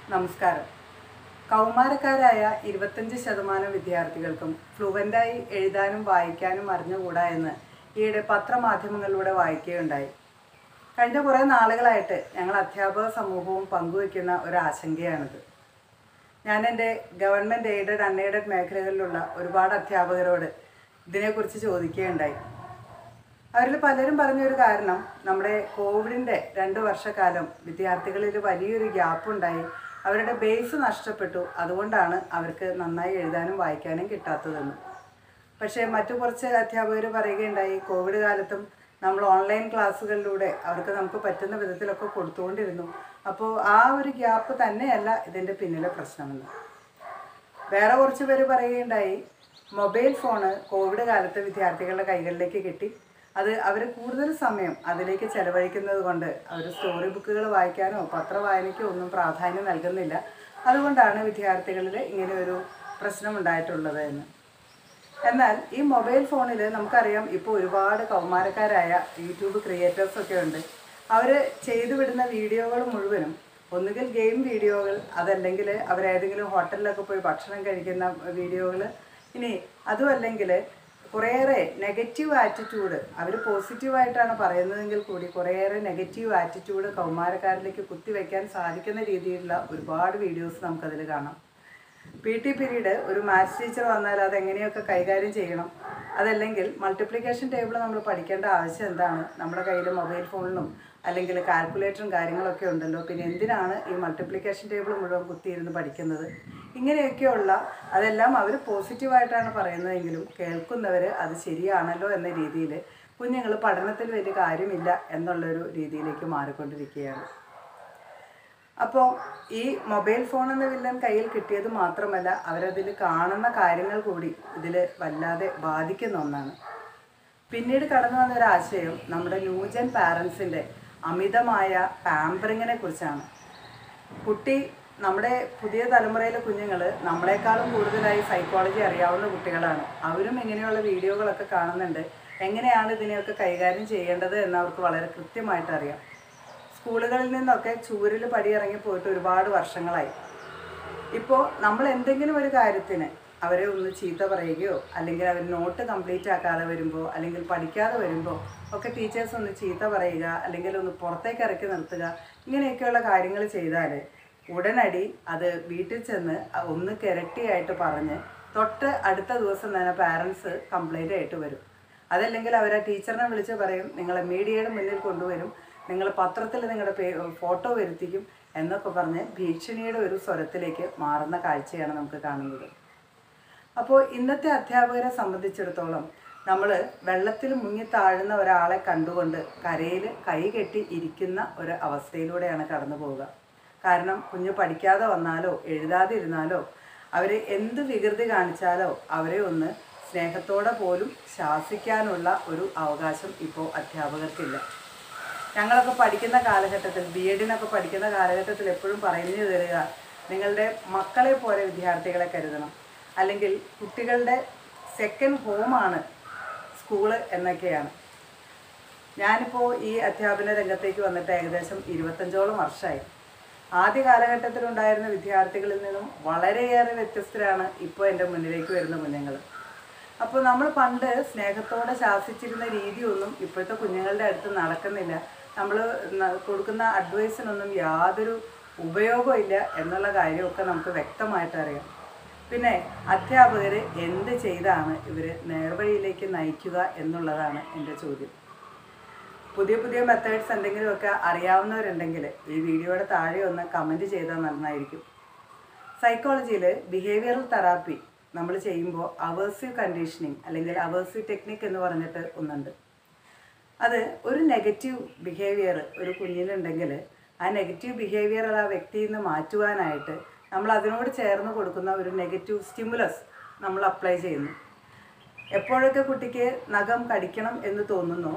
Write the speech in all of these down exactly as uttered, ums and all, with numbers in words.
നമസ്കാരം. കൗമാരക്കാരായ ഇരുപത്തഞ്ച് ശതമാനം വിദ്യാർത്ഥികൾക്കും ഫ്ലുവൻ്റായി എഴുതാനും വായിക്കാനും അറിഞ്ഞുകൂടാ എന്ന് ഈയിടെ പത്രമാധ്യമങ്ങളിലൂടെ വായിക്കുകയുണ്ടായി. കഴിഞ്ഞ കുറേ നാളുകളായിട്ട് ഞങ്ങൾ അധ്യാപക സമൂഹവും പങ്കുവയ്ക്കുന്ന ഒരു ആശങ്കയാണിത്. ഞാൻ എൻ്റെ ഗവൺമെൻറ് എയ്ഡഡ് അൺഎയ്ഡഡ് മേഖലകളിലുള്ള ഒരുപാട് അധ്യാപകരോട് ഇതിനെക്കുറിച്ച് ചോദിക്കുകയുണ്ടായി. അവരിൽ പലരും പറഞ്ഞൊരു കാരണം, നമ്മുടെ കോവിഡിൻ്റെ രണ്ട് വർഷക്കാലം വിദ്യാർത്ഥികളിൽ വലിയൊരു ഗ്യാപ്പുണ്ടായി, അവരുടെ ബേസ് നഷ്ടപ്പെട്ടു, അതുകൊണ്ടാണ് അവർക്ക് നന്നായി എഴുതാനും വായിക്കാനും കിട്ടാത്തതെന്ന്. പക്ഷേ മറ്റു കുറച്ച് അധ്യാപകർ പറയുകയുണ്ടായി, കോവിഡ് കാലത്തും നമ്മൾ ഓൺലൈൻ ക്ലാസ്സുകളിലൂടെ അവർക്ക് നമുക്ക് പറ്റുന്ന വിധത്തിലൊക്കെ കൊടുത്തുകൊണ്ടിരുന്നു, അപ്പോൾ ആ ഒരു ഗ്യാപ്പ് തന്നെയല്ല ഇതിൻ്റെ പിന്നിലെ പ്രശ്നമെന്ന്. വേറെ കുറച്ച് പേര് പറയുകയുണ്ടായി, മൊബൈൽ ഫോണ് കോവിഡ് കാലത്ത് വിദ്യാർത്ഥികളുടെ കൈകളിലേക്ക് കിട്ടി, അത് അവർ കൂടുതൽ സമയം അതിലേക്ക് ചെലവഴിക്കുന്നത് കൊണ്ട് അവർ സ്റ്റോറി ബുക്കുകൾ വായിക്കാനോ പത്രവായനയ്ക്കോ ഒന്നും പ്രാധാന്യം നൽകുന്നില്ല, അതുകൊണ്ടാണ് വിദ്യാർത്ഥികളിൽ ഇങ്ങനെ ഒരു പ്രശ്നമുണ്ടായിട്ടുള്ളത് എന്ന്. എന്നാൽ ഈ മൊബൈൽ ഫോണിൽ നമുക്കറിയാം, ഇപ്പോൾ ഒരുപാട് കൗമാരക്കാരായ യൂട്യൂബ് ക്രിയേറ്റേഴ്സൊക്കെ ഉണ്ട്. അവർ ചെയ്തു വിടുന്ന വീഡിയോകൾ മുഴുവനും ഒന്നുകിൽ ഗെയിം വീഡിയോകൾ, അതല്ലെങ്കിൽ അവരേതെങ്കിലും ഹോട്ടലിലൊക്കെ പോയി ഭക്ഷണം കഴിക്കുന്ന വീഡിയോകൾ, ഇനി അതും അല്ലെങ്കിൽ കുറേയേറെ നെഗറ്റീവ് ആറ്റിറ്റ്യൂഡ്, അവർ പോസിറ്റീവായിട്ടാണ് പറയുന്നതെങ്കിൽ കൂടി കുറേയേറെ നെഗറ്റീവ് ആറ്റിറ്റ്യൂഡ് കൗമാരക്കാരിലേക്ക് കുത്തിവെക്കാൻ സാധിക്കുന്ന രീതിയിലുള്ള ഒരുപാട് വീഡിയോസ് നമുക്കതിൽ കാണാം. പി ടി പീരീഡ് ഒരു മാത്സ് ടീച്ചർ വന്നാൽ അതെങ്ങനെയൊക്കെ കൈകാര്യം ചെയ്യണം, അതല്ലെങ്കിൽ മൾട്ടിപ്ലിക്കേഷൻ ടേബിൾ നമ്മൾ പഠിക്കേണ്ട ആവശ്യം എന്താണ്, നമ്മുടെ കയ്യിൽ മൊബൈൽ ഫോണിലും അല്ലെങ്കിൽ കാൽക്കുലേറ്ററും കാര്യങ്ങളൊക്കെ ഉണ്ടല്ലോ, പിന്നെ എന്തിനാണ് ഈ മൾട്ടിപ്ലിക്കേഷൻ ടേബിൾ മുഴുവൻ കുത്തിയിരുന്ന് പഠിക്കുന്നത്, ഇങ്ങനെയൊക്കെയുള്ള അതെല്ലാം അവർ പോസിറ്റീവായിട്ടാണ് പറയുന്നതെങ്കിലും കേൾക്കുന്നവർ അത് ശരിയാണല്ലോ എന്ന രീതിയിൽ കുഞ്ഞുങ്ങൾ പഠനത്തിൽ വലിയ കാര്യമില്ല എന്നുള്ളൊരു രീതിയിലേക്ക് മാറിക്കൊണ്ടിരിക്കുകയാണ്. അപ്പോൾ ഈ മൊബൈൽ ഫോൺ എന്ന വില്ലൻ കയ്യിൽ കിട്ടിയത് മാത്രമല്ല, അവരതിൽ കാണുന്ന കാര്യങ്ങൾ കൂടി ഇതിൽ വല്ലാതെ ബാധിക്കുന്ന ഒന്നാണ്. പിന്നീട് കടന്നു വന്നൊരാശയം നമ്മുടെ ന്യൂജൻ പാരൻസിൻ്റെ അമിതമായ പാമ്പറിങ്ങിനെ കുറിച്ചാണ്. കുട്ടി, നമ്മുടെ പുതിയ തലമുറയിലെ കുഞ്ഞുങ്ങൾ നമ്മളെക്കാളും കൂടുതലായി സൈക്കോളജി അറിയാവുന്ന കുട്ടികളാണ്. അവരും ഇങ്ങനെയുള്ള വീഡിയോകളൊക്കെ കാണുന്നുണ്ട്. എങ്ങനെയാണ് ഇതിനെയൊക്കെ കൈകാര്യം ചെയ്യേണ്ടത് എന്ന് അവർക്ക് വളരെ കൃത്യമായിട്ട് അറിയാം. സ്കൂളുകളിൽ നിന്നൊക്കെ ചൂരിൽ പടിയിറങ്ങി പോയിട്ട് ഒരുപാട് വർഷങ്ങളായി. ഇപ്പോൾ നമ്മൾ എന്തെങ്കിലും ഒരു കാര്യത്തിന് അവരെ ഒന്ന് ചീത്ത പറയുകയോ അല്ലെങ്കിൽ അവർ നോട്ട് കംപ്ലീറ്റ് ആക്കാതെ വരുമ്പോൾ അല്ലെങ്കിൽ പഠിക്കാതെ വരുമ്പോൾ ഒക്കെ ടീച്ചേഴ്സ് ഒന്ന് ചീത്ത പറയുക അല്ലെങ്കിൽ ഒന്ന് പുറത്തേക്ക് ഇറക്കി നിർത്തുക, ഇങ്ങനെയൊക്കെയുള്ള കാര്യങ്ങൾ ചെയ്താൽ ഉടനടി അത് വീട്ടിൽ ചെന്ന് ഒന്ന് കിരട്ടിയായിട്ട് പറഞ്ഞ് തൊട്ട് അടുത്ത ദിവസം തന്നെ പാരൻസ് കംപ്ലൈൻ്റ് ആയിട്ട് വരും. അതല്ലെങ്കിൽ അവർ ആ ടീച്ചറിനെ വിളിച്ച് പറയും, നിങ്ങളെ മീഡിയയുടെ മുന്നിൽ കൊണ്ടുവരും, നിങ്ങൾ പത്രത്തിൽ നിങ്ങളുടെ പേ ഫോട്ടോ വരുത്തിക്കും എന്നൊക്കെ പറഞ്ഞ് ഭീഷണിയുടെ ഒരു സ്വരത്തിലേക്ക് മാറുന്ന കാഴ്ചയാണ് നമുക്ക് കാണുന്നത്. അപ്പോൾ ഇന്നത്തെ അധ്യാപകരെ സംബന്ധിച്ചിടത്തോളം നമ്മൾ വെള്ളത്തിൽ മുങ്ങി താഴുന്ന ഒരാളെ കണ്ടുകൊണ്ട് കരയിൽ കൈ കെട്ടി ഇരിക്കുന്ന ഒരു അവസ്ഥയിലൂടെയാണ് കടന്നു പോവുക. കാരണം കുഞ്ഞ് പഠിക്കാതെ വന്നാലോ എഴുതാതെ ഇരുന്നാലോ അവർ എന്ത് വികൃതി കാണിച്ചാലോ അവരെ ഒന്ന് സ്നേഹത്തോടെ പോലും ശാസിക്കാനുള്ള ഒരു അവകാശം ഇപ്പോൾ അധ്യാപകർക്കില്ല. ഞങ്ങളൊക്കെ പഠിക്കുന്ന കാലഘട്ടത്തിൽ, ബി എഡിനൊക്കെ പഠിക്കുന്ന കാലഘട്ടത്തിൽ എപ്പോഴും പറഞ്ഞു തരിക, നിങ്ങളുടെ മക്കളെ പോലെ വിദ്യാർത്ഥികളെ കരുതണം, അല്ലെങ്കിൽ കുട്ടികളുടെ സെക്കൻഡ് ഹോമാണ് സ്കൂള് എന്നൊക്കെയാണ്. ഞാനിപ്പോൾ ഈ അധ്യാപന രംഗത്തേക്ക് വന്നിട്ട് ഏകദേശം ഇരുപത്തഞ്ചോളം വർഷമായി. ആദ്യ കാലഘട്ടത്തിലുണ്ടായിരുന്ന വിദ്യാർത്ഥികളിൽ നിന്നും വളരെയേറെ വ്യത്യസ്തരാണ് ഇപ്പോൾ എൻ്റെ മുന്നിലേക്ക് വരുന്ന കുഞ്ഞുങ്ങൾ. അപ്പോൾ നമ്മൾ പണ്ട് സ്നേഹത്തോടെ ശാസിച്ചിരുന്ന രീതിയൊന്നും ഇപ്പോഴത്തെ കുഞ്ഞുങ്ങളുടെ അടുത്ത് നടക്കുന്നില്ല. നമ്മൾ കൊടുക്കുന്ന അഡ്വൈസിനൊന്നും യാതൊരു ഉപയോഗവും ഇല്ല എന്നുള്ള കാര്യമൊക്കെ നമുക്ക് വ്യക്തമായിട്ട് അറിയാം. പിന്നെ അധ്യാപകർ എന്ത് ചെയ്താണ് ഇവർ നേർവഴിയിലേക്ക് നയിക്കുക എന്നുള്ളതാണ് എൻ്റെ ചോദ്യം. പുതിയ പുതിയ മെത്തേഡ്സ് എന്തെങ്കിലുമൊക്കെ അറിയാവുന്നവരുണ്ടെങ്കിൽ ഈ വീഡിയോയുടെ താഴെ ഒന്ന് കമൻറ്റ് ചെയ്താൽ നന്നായിരിക്കും. സൈക്കോളജിയിൽ ബിഹേവിയറൽ തെറാപ്പി നമ്മൾ ചെയ്യുമ്പോൾ അവേഴ്സീവ് കണ്ടീഷനിങ് അല്ലെങ്കിൽ അവേഴ്സീവ് ടെക്നിക്ക് എന്ന് പറഞ്ഞിട്ട് ഒന്നുണ്ട്. അത് ഒരു നെഗറ്റീവ് ബിഹേവിയർ ഒരു കുഞ്ഞിലുണ്ടെങ്കിൽ ആ നെഗറ്റീവ് ബിഹേവിയർ ആ വ്യക്തിയിൽ നിന്ന് മാറ്റുവാനായിട്ട് നമ്മൾ അതിനോട് ചേർന്ന് കൊടുക്കുന്ന ഒരു നെഗറ്റീവ് സ്റ്റിമുലസ് നമ്മൾ അപ്ലൈ ചെയ്യുന്നു. എപ്പോഴൊക്കെ കുട്ടിക്ക് നഖം കടിക്കണം എന്ന് തോന്നുന്നു,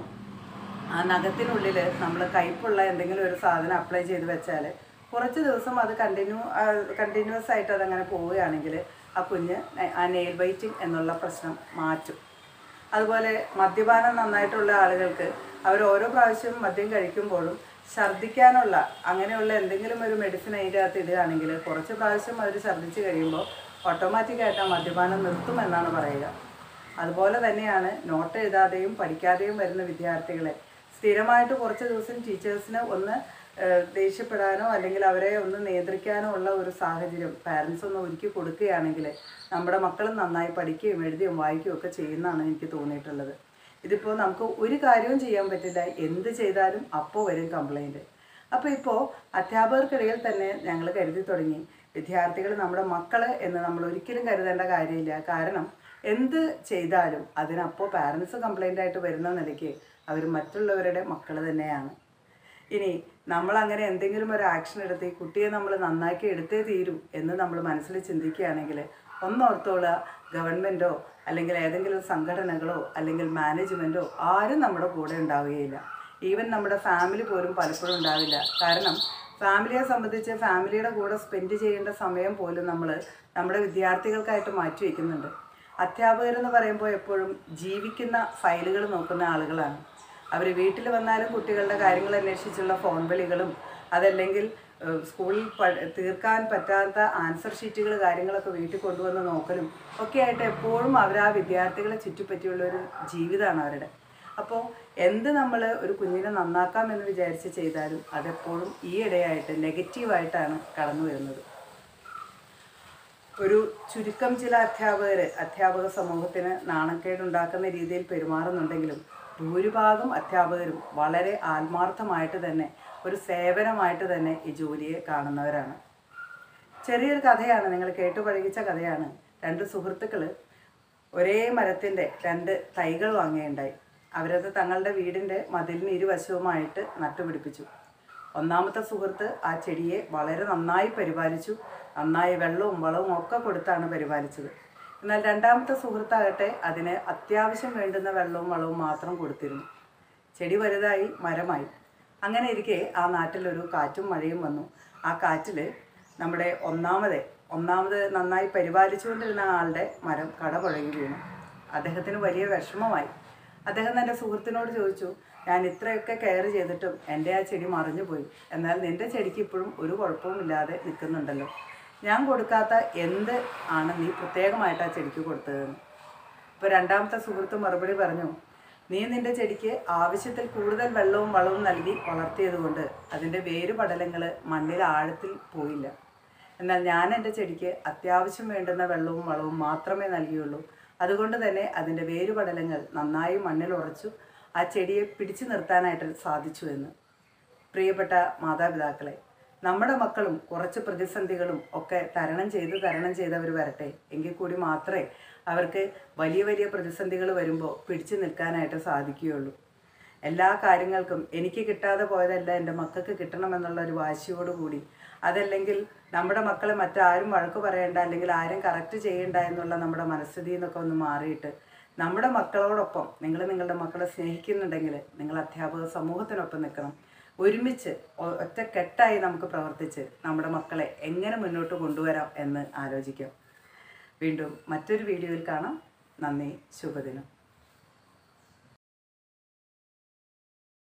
ആ നഖത്തിനുള്ളിൽ നമ്മൾ കയ്പുള്ള എന്തെങ്കിലും ഒരു സാധനം അപ്ലൈ ചെയ്ത് വെച്ചാൽ കുറച്ച് ദിവസം അത് കണ്ടിന്യൂ കണ്ടിന്യൂസ് ആയിട്ട് അതങ്ങനെ പോവുകയാണെങ്കിൽ ആ കുഞ്ഞ് ആ നെയിൽ ബൈറ്റിംഗ് എന്നുള്ള പ്രശ്നം മാറ്റും. അതുപോലെ മദ്യപാനം നന്നായിട്ടുള്ള ആളുകൾക്ക് അവർ ഓരോ പ്രാവശ്യം മദ്യം കഴിക്കുമ്പോഴും ഛർദ്ദിക്കാനുള്ള അങ്ങനെയുള്ള എന്തെങ്കിലും ഒരു മെഡിസിൻ അതിൻ്റെ അകത്ത് ഇടുകയാണെങ്കിൽ കുറച്ച് പ്രാവശ്യം അവർ ഛർദ്ദിച്ച് കഴിയുമ്പോൾ ഓട്ടോമാറ്റിക്കായിട്ട് ആ മദ്യപാനം നിർത്തുമെന്നാണ് പറയുക. അതുപോലെ തന്നെയാണ് നോട്ട് എഴുതാതെയും പഠിക്കാതെയും വരുന്ന വിദ്യാർത്ഥികളെ സ്ഥിരമായിട്ട് കുറച്ച് ദിവസം ടീച്ചേഴ്സിന് ഒന്ന് ദേഷ്യപ്പെടാനോ അല്ലെങ്കിൽ അവരെ ഒന്ന് നിയന്ത്രിക്കാനോ ഉള്ള ഒരു സാഹചര്യം പാരൻസ് ഒന്ന് ഒരുക്കി കൊടുക്കുകയാണെങ്കിൽ നമ്മുടെ മക്കളും നന്നായി പഠിക്കുകയും എഴുതുകയും വായിക്കുകയും ഒക്കെ ചെയ്യുന്നതാണ് എനിക്ക് തോന്നിയിട്ടുള്ളത്. ഇതിപ്പോൾ നമുക്ക് ഒരു കാര്യവും ചെയ്യാൻ പറ്റില്ല, എന്ത് ചെയ്താലും അപ്പോൾ വരും കംപ്ലൈൻറ്റ്. അപ്പോൾ ഇപ്പോൾ അധ്യാപകർക്കിടയിൽ തന്നെ ഞങ്ങൾ കരുതി തുടങ്ങി വിദ്യാർത്ഥികൾ നമ്മുടെ മക്കൾ എന്ന് നമ്മൾ ഒരിക്കലും കരുതേണ്ട കാര്യമില്ല. കാരണം എന്ത് ചെയ്താലും അതിനപ്പോൾ പാരൻസ് കംപ്ലൈൻ്റ് ആയിട്ട് വരുന്ന നിലയ്ക്ക് അവർ മറ്റുള്ളവരുടെ മക്കൾ തന്നെയാണ്. ഇനി നമ്മളങ്ങനെ എന്തെങ്കിലും ഒരു ആക്ഷൻ എടുത്ത് ഈ കുട്ടിയെ നമ്മൾ നന്നാക്കി എടുത്തേ തീരൂ എന്ന് നമ്മൾ മനസ്സിൽ ചിന്തിക്കുകയാണെങ്കിൽ ഒന്നോർത്തോളുക, ഗവൺമെൻറ്റോ അല്ലെങ്കിൽ ഏതെങ്കിലും സംഘടനകളോ അല്ലെങ്കിൽ മാനേജ്മെൻറ്റോ ആരും നമ്മുടെ കൂടെ ഉണ്ടാവുകയില്ല. ഈവൻ നമ്മുടെ ഫാമിലി പോലും പലപ്പോഴും ഉണ്ടാവില്ല. കാരണം ഫാമിലിയെ സംബന്ധിച്ച് ഫാമിലിയുടെ കൂടെ സ്പെൻഡ് ചെയ്യേണ്ട സമയം പോലും നമ്മൾ നമ്മുടെ വിദ്യാർത്ഥികൾക്കായിട്ട് മാറ്റി വയ്ക്കുന്നുണ്ട്. അധ്യാപകരെന്ന് പറയുമ്പോൾ എപ്പോഴും ജീവിക്കുന്ന ഫയലുകൾ നോക്കുന്ന ആളുകളാണ്. അവർ വീട്ടിൽ വന്നാലും കുട്ടികളുടെ കാര്യങ്ങൾ അന്വേഷിച്ചുള്ള ഫോൺ വിളികളും അതല്ലെങ്കിൽ സ്കൂളിൽ തീർക്കാൻ പറ്റാത്ത ആൻസർ ഷീറ്റുകൾ കാര്യങ്ങളൊക്കെ വീട്ടിൽ കൊണ്ടുവന്ന് നോക്കലും ഒക്കെ ആയിട്ട് എപ്പോഴും അവർ ആ വിദ്യാർത്ഥികളെ ചുറ്റിപ്പറ്റിയുള്ളൊരു ജീവിതമാണ് അവരുടെ. അപ്പോൾ എന്ത് നമ്മൾ ഒരു കുഞ്ഞിനെ നന്നാക്കാമെന്ന് വിചാരിച്ച് ചെയ്താലും അതെപ്പോഴും ഈ ഇടയായിട്ട് നെഗറ്റീവായിട്ടാണ് കടന്നു വരുന്നത്. ഒരു ചുരുക്കം ചില അധ്യാപകർ അധ്യാപക സമൂഹത്തിന് നാണക്കേടുണ്ടാക്കുന്ന രീതിയിൽ പെരുമാറുന്നുണ്ടെങ്കിലും ഭൂരിഭാഗം അധ്യാപകരും വളരെ ആത്മാർത്ഥമായിട്ട് തന്നെ ഒരു സേവനമായിട്ട് തന്നെ ഈ ജോലിയെ കാണുന്നവരാണ്. ചെറിയൊരു കഥയാണ്, നിങ്ങൾ കേട്ടു പഴകിച്ച കഥയാണ്. രണ്ട് സുഹൃത്തുക്കൾ ഒരേ മരത്തിൻ്റെ രണ്ട് തൈകൾ വാങ്ങുകയുണ്ടായി. അവരത് തങ്ങളുടെ വീടിൻ്റെ മതിലിന് ഇരുവശവുമായിട്ട് നട്ടുപിടിപ്പിച്ചു. ഒന്നാമത്തെ സുഹൃത്ത് ആ ചെടിയെ വളരെ നന്നായി പരിപാലിച്ചു. നന്നായി വെള്ളവും വളവും ഒക്കെ കൊടുത്താണ് പരിപാലിച്ചത്. എന്നാൽ രണ്ടാമത്തെ സുഹൃത്താകട്ടെ അതിന് അത്യാവശ്യം വേണ്ടുന്ന വെള്ളവും വളവും മാത്രം കൊടുത്തിരുന്നു. ചെടി വലുതായി മരമായി. അങ്ങനെ ഇരിക്കെ ആ നാട്ടിലൊരു കാറ്റും മഴയും വന്നു. ആ കാറ്റിൽ നമ്മുടെ ഒന്നാമത് ഒന്നാമത് നന്നായി പരിപാലിച്ചുകൊണ്ടിരുന്ന ആളുടെ മരം കടപുഴകി വീണു. അദ്ദേഹത്തിന് വലിയ വിഷമമായി. അദ്ദേഹം തൻ്റെ സുഹൃത്തിനോട് ചോദിച്ചു, ഞാൻ ഇത്രയൊക്കെ കെയർ ചെയ്തിട്ടും എൻ്റെ ആ ചെടി മറിഞ്ഞു പോയി, എന്നാൽ നിൻ്റെ ചെടിക്ക് ഇപ്പോഴും ഒരു കുഴപ്പവുമില്ലാതെ നിൽക്കുന്നുണ്ടല്ലോ. ഞാൻ കൊടുക്കാത്ത എന്ത് ആണ് നീ പ്രത്യേകമായിട്ട് ആ ചെടിക്ക് കൊടുത്തതെന്ന്. ഇപ്പോൾ രണ്ടാമത്തെ സുഹൃത്ത് മറുപടി പറഞ്ഞു, നീ നിൻ്റെ ചെടിക്ക് ആവശ്യത്തിൽ കൂടുതൽ വെള്ളവും വളവും നൽകി വളർത്തിയതുകൊണ്ട് അതിൻ്റെ വേരുപടലങ്ങൾ മണ്ണിൽ ആഴത്തിൽ പോയില്ല. എന്നാൽ ഞാൻ എൻ്റെ ചെടിക്ക് അത്യാവശ്യം വേണ്ടുന്ന വെള്ളവും വളവും മാത്രമേ നൽകിയുള്ളൂ. അതുകൊണ്ട് തന്നെ അതിൻ്റെ വേരുപടലങ്ങൾ നന്നായി മണ്ണിൽ ഉറച്ചു ആ ചെടിയെ പിടിച്ചു നിർത്താനായിട്ട് സാധിച്ചു എന്ന്. പ്രിയപ്പെട്ട മാതാപിതാക്കളെ, നമ്മുടെ മക്കളും കുറച്ച് പ്രതിസന്ധികളും ഒക്കെ തരണം ചെയ്ത് തരണം ചെയ്തവർ വരട്ടെ. എങ്കിൽ കൂടി മാത്രമേ അവർക്ക് വലിയ വലിയ പ്രതിസന്ധികൾ വരുമ്പോൾ പിടിച്ചു നിൽക്കാനായിട്ട് സാധിക്കുകയുള്ളൂ. എല്ലാ കാര്യങ്ങൾക്കും എനിക്ക് കിട്ടാതെ പോയതല്ല എൻ്റെ മക്കൾക്ക് കിട്ടണമെന്നുള്ള ഒരു വാശിയോടുകൂടി, അതല്ലെങ്കിൽ നമ്മുടെ മക്കളെ മറ്റാരും വഴക്ക് പറയേണ്ട അല്ലെങ്കിൽ ആരും കറക്റ്റ് ചെയ്യേണ്ട എന്നുള്ള നമ്മുടെ മനസ്ഥിതിയിൽ നിന്നൊക്കെ ഒന്ന് മാറിയിട്ട് നമ്മുടെ മക്കളോടൊപ്പം നിങ്ങൾ നിങ്ങളുടെ മക്കളെ സ്നേഹിക്കുന്നുണ്ടെങ്കിൽ നിങ്ങൾ അധ്യാപക സമൂഹത്തിനൊപ്പം നിൽക്കണം. ഒരുമിച്ച് ഒറ്റക്കെട്ടായി നമുക്ക് പ്രവർത്തിച്ച് നമ്മുടെ മക്കളെ എങ്ങനെ മുന്നോട്ട് കൊണ്ടുവരാം എന്ന് ആലോചിക്കാം. വീണ്ടും മറ്റൊരു വീഡിയോയിൽ കാണാം. നന്ദി, ശുഭദിനം.